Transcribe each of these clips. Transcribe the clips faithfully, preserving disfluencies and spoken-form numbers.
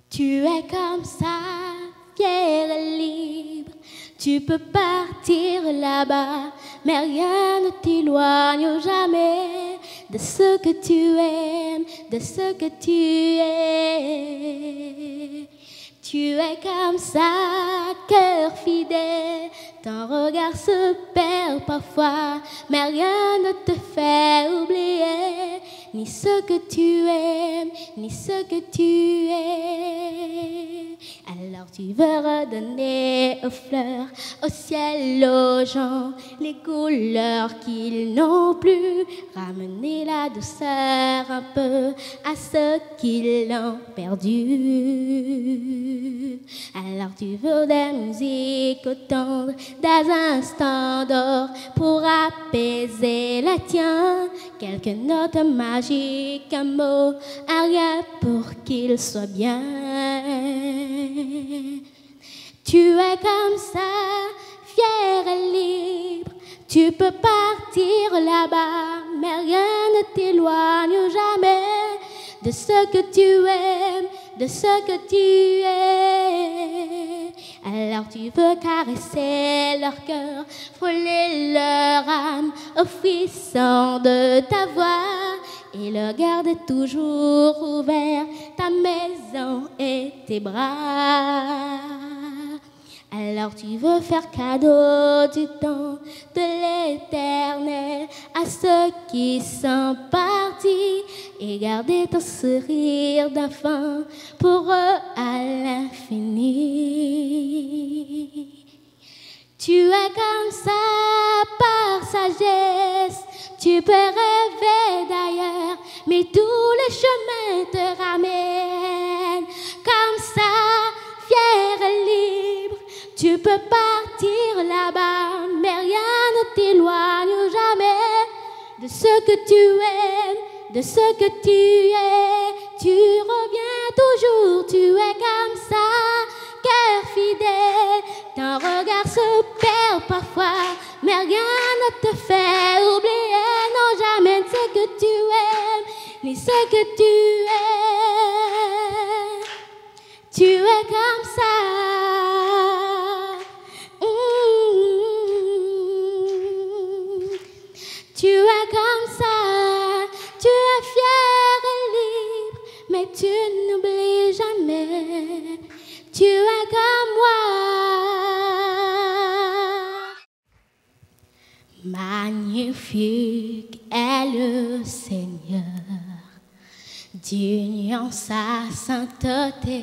Tu es comme ça, fier et libre. Tu peux partir là-bas, mais rien ne t'éloigne jamais de ce que tu aimes, de ce que tu es. Tu es comme ça, cœur fidèle. Ton regard se perd parfois, mais rien ne te fait oublier ni ce que tu aimes, ni ce que tu es. Alors tu veux redonner aux fleurs, au ciel, aux gens, les couleurs qu'ils n'ont plus. Ramener la douceur un peu à ceux qui l'ont perdu. Alors tu veux des musiques tendres, des instants d'or pour apaiser les tiens. Quelques notes magiques, un mot, un rien pour qu'il soit bien. Tu es comme ça, fier et libre. Tu peux partir là-bas, mais rien ne t'éloigne jamais de ce que tu aimes, de ce que tu es. Alors tu veux caresser leur cœur, frôler leur âme au frisson de ta voix et le garder toujours ouvert, ta maison et tes bras. Alors tu veux faire cadeau du temps de l'éternel à ceux qui sont partis et garder ton sourire d'enfant pour eux à l'infini. Tu es comme ça par sagesse, tu peux rêver d'ailleurs, mais tous les chemins te ramènent. Comme ça, fier et libre, tu peux partir là-bas, mais rien ne t'éloigne jamais de ce que tu aimes, de ce que tu es. Tu reviens toujours, tu es comme ça, cœur fidèle. Ton regard se perd parfois, mais rien ne te fait oublier, non jamais ce que tu aimes, ni ce que tu es. Tu es comme ça. Tu es comme ça, tu es fier et libre, mais tu n'oublies jamais, tu es comme moi. Magnifique est le Seigneur, digne sa sainteté.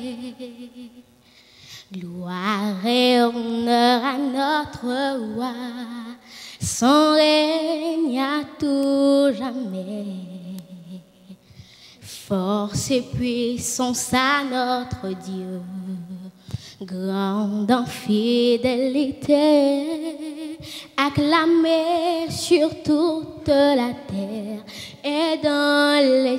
Gloire et honneur à notre roi, son règne à tout jamais. Force et puissance à notre Dieu, grande en fidélité, acclamé sur toute la terre et dans les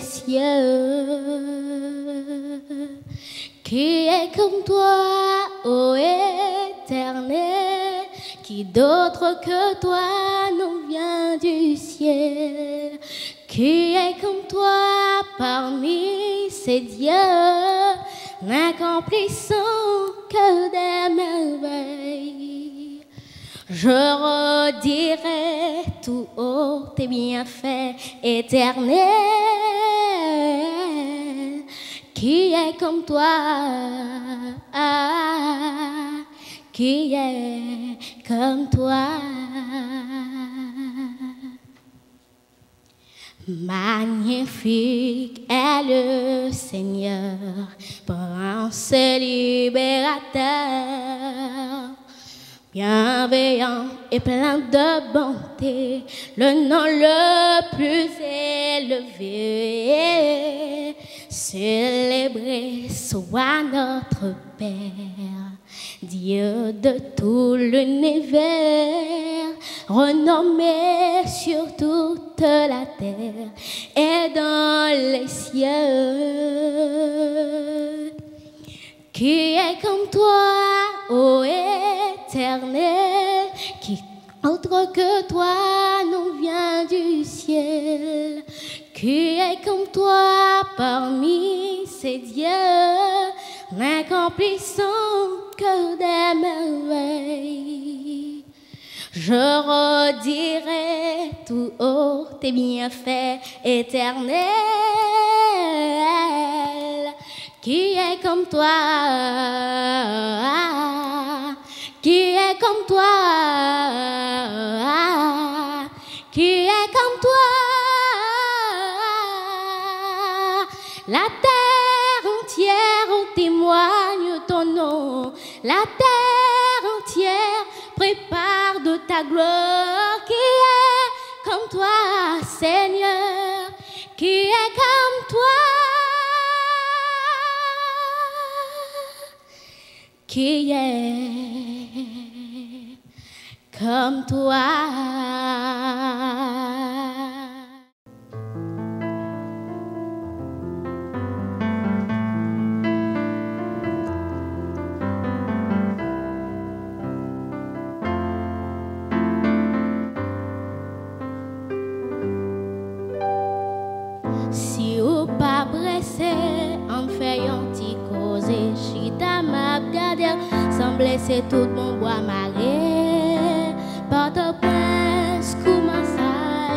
cieux. Qui est comme toi, ô Éternel? Qui d'autre que toi nous vient du ciel? Qui est comme toi parmi ces dieux, n'accomplissant que des merveilles? Je redirai tout haut tes bienfaits éternels. Qui est comme toi? Ah, qui est comme toi? Magnifique est le Seigneur, prince et libérateur. Bienveillant et plein de bonté, le nom le plus élevé. Célébré soit notre Père, Dieu de tout l'univers, renommé sur toute la terre et dans les cieux. Qui est comme toi, ô Éternel? Qui autre que toi nous vient du ciel? Qui est comme toi parmi ces dieux, n'accomplissant que des merveilles. Je redirai tout haut tes bienfaits éternels. Qui est comme toi? Qui est comme toi? Qui est comme toi? La terre entière témoigne ton nom. La terre entière prépare de ta gloire. Qui est comme toi, Seigneur? Qui est comme toi? Qui est comme toi? Si ou pas pressé, en fait un petit cause, chita m'a regardé, sans blesser tout mon bois maré, Port-au-Prince, comment ça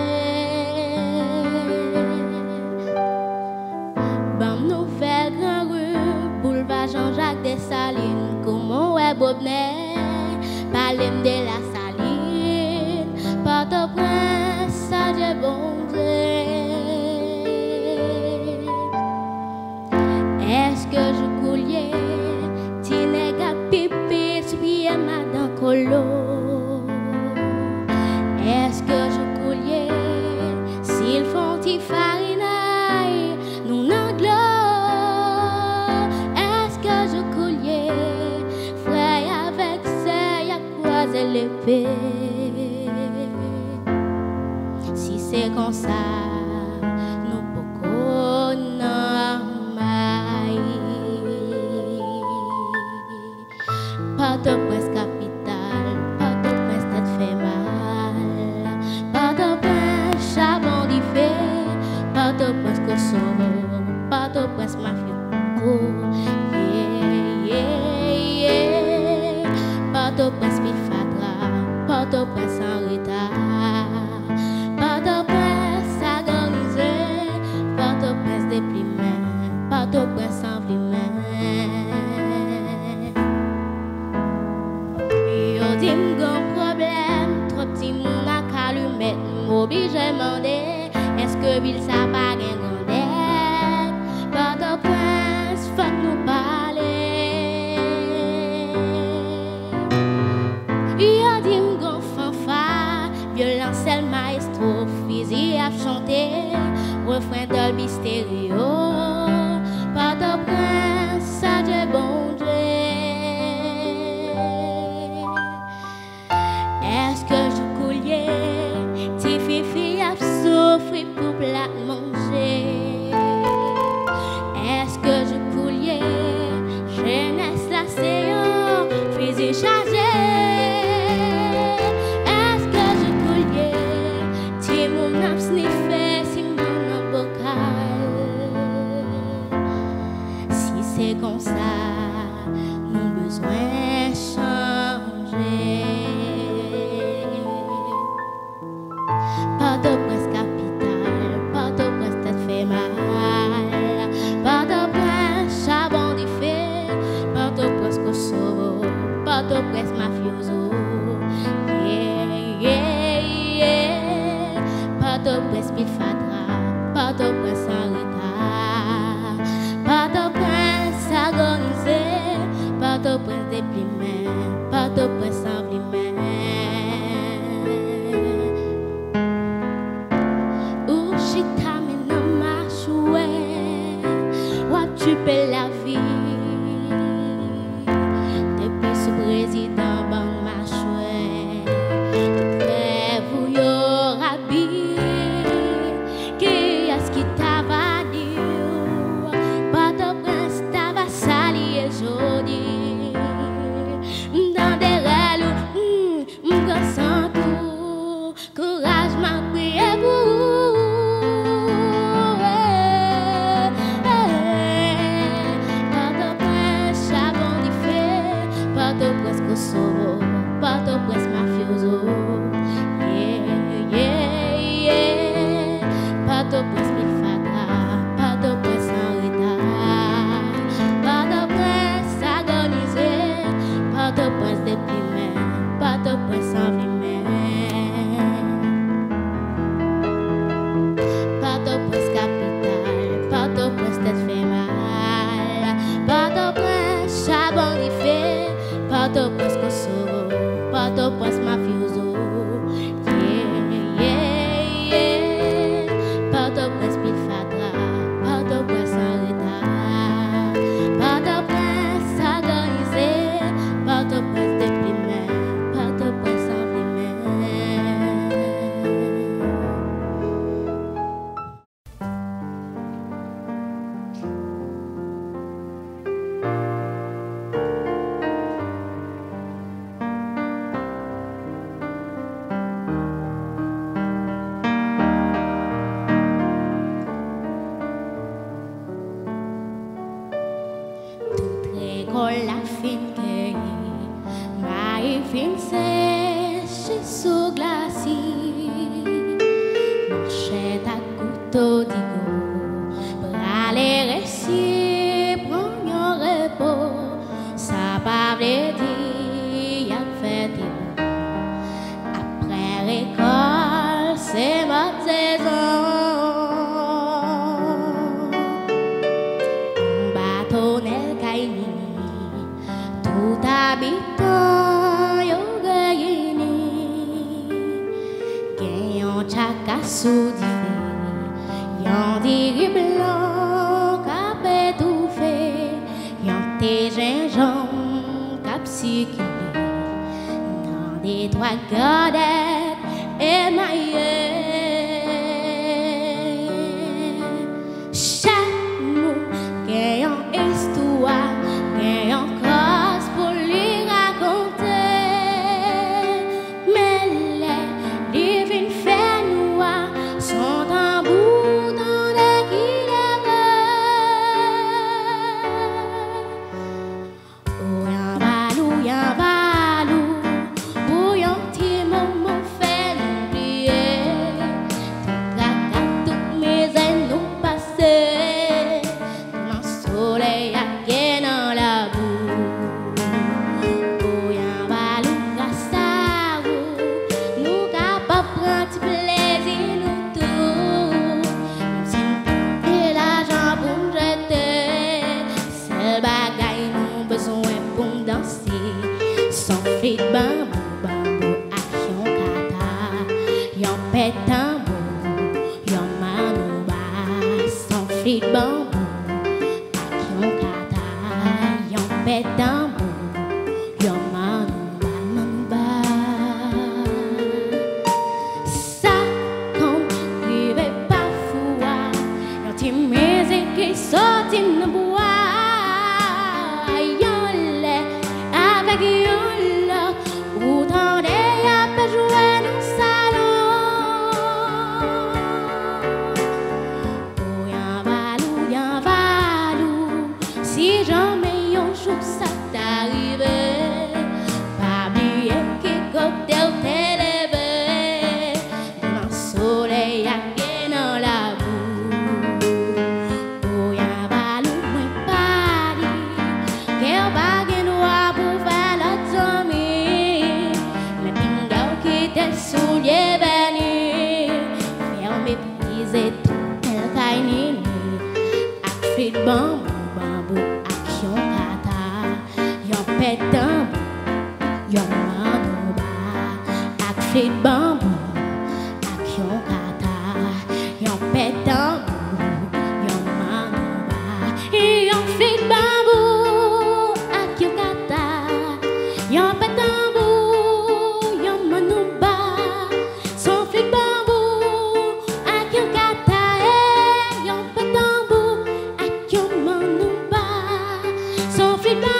est? Bam nouvelle grand rue, boulevard Jean-Jacques Dessalines, comment est Bobnet, Palem de la Saline, Port-au-Prince, ça j'ai bon Dieu. Est-ce que je coulier, tinega pipi, suiye madame colo? Est-ce que je coulier, s'ils font ti farinaille, nous n'anglo? Est-ce que je coulier, frère avec ça, y'a croisé l'épée? Si c'est comme ça, nous beaucoup non. Port-au-Prince capitale, Port-au-Prince ça te fait mal. Port-au-Prince charbon d'y fait, Port-au-Prince Kosovo, Port-au-Prince mafia. Yeah, yeah, yeah. Port-au-Prince Pilfatra, Port-au-Prince en retard. Port-au-Prince agonisé, Port-au-Prince déprimé, Port-au-Prince envlimé. Dim gon problème, trop petit moun a qu'à lui mettre m'oblige demander, est-ce que Bill ça pas gen grandeur? Port-au-Prince, faut nous parler. Yo dim gon fanfare, violoncelle maestro, fusil à chanter, refrain Dolby stéréo. Port-au-Prince, ça j'ai bon Dieu. Est-ce que je coulier, ti fifi a souffri pour plat manger? Est-ce que je coulier, jeunesse la séance, fusil chargé? Est-ce que je coulier, ti mon ap sniffé, si mon ap bocal? Si c'est comme ça, nous besoin changer. Port-au-Prince capitale, Port-au-Prince ça te fait mal. Port-au-Prince charbon d'y fait, Port-au-Prince Kosovo, Port-au-Prince mafioso. Yeah, yeah, yeah. Port-au-Prince Pilfatra, Port-au-Prince en retard. Port-au-Prince agonisé, Port-au-Prince déprimé, Port-au-Prince envlimé. Tu peux la vie depuis ce président ban machoué très vous y aura qui est-ce qui t'a va dire Port-au-Prince t'a va salier jodi dans des rêves m'en sens tout courage m'a prié pour Kosovo, Port-au-Prince mafioso. Yeah, yeah, yeah. Port-au-Prince mille fata, Port-au-Prince en retard, Port-au-Prince agonisé, Port-au-Prince déprimé, Port-au-Prince envimé. Port-au-Prince capitale, Port-au-Prince tête fait mal, Port-au-Prince charbonifé, Port-au-Prince Kosovo, Port-au-Prince mafioso. Yeah, yeah, yeah. Port-au-Prince mille fata, Port-au-Prince en retard, Port-au-Prince agonisé, Port-au-Prince déprimé, Port-au-Prince envimé. L'école la fin cueillie, ma fin sèche sous glacis, marchette à couteau d'igo, bras les récits, prends un repos, ça parle dit, y'a fait après l'école, c'est ma saison. Tout habitant yo gayini, gagnant chaka soudifé, yon diri blanc cap étouffé, yon té gingembre cap circulé, dans des trois gardettes émaillées. Chaque mot gagnant histoire, gagnant cause pour lui raconter, mais les divines fées noires sont en bout dans les kilomètres. Oh, y'en valou, y'en valou, pour y'en petit moment fait l'oublier, tout caca, toutes mes ailes nous passer, dans le soleil à gain dans la boue. Oh, y'en valou, grâce à vous, nous capables prendre du plaisir, nous tous. Même si nous payons l'argent pour nous jeter, c'est le bagaille nous besoin pour nous danser. Sans flit bambou, bambou, action kata, yon pète tambour, yon manouba. Sans flit bambou, action kata, yon pète tambour, yon manouba, manouba. Ça compte, rive pas foua, yon ti musique qui sorti de bois. Yon lait avec yon lot, autant de y'a pas jouer dans le salon. Oh, y'en valou, y'en valou, si jamais yon jour ça t'arrive, pas oublier qui cocktail t'est levé, dans le soleil à gain dans la boue. Oh, y'en valou, moi pas dit, qu'elle va gain droit pour faire l'autre zombie, mais pingo qui t'est soulier béni, faire mépriser tout el kainini, ak frit bambou, bambou, action kata, yon pète tambour, yon manouba, ak frit bambou, action kata, yon pète tambour, yon manouba, yon frit bambou, action kata, yon pète tambour, yon manouba, son frit bambou, action kata, yon pète tambour, action manouba, son frit bambou.